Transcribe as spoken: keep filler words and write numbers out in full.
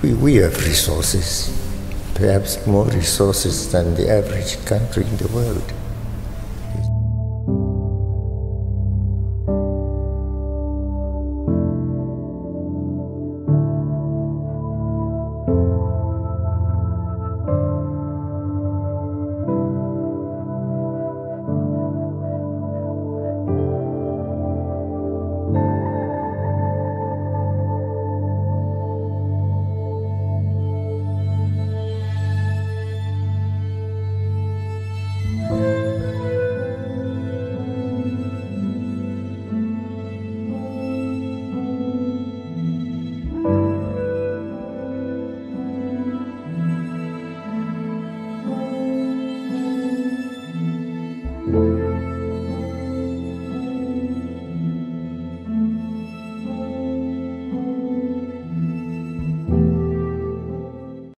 we, we have resources, perhaps more resources than the average country in the world. Thank you.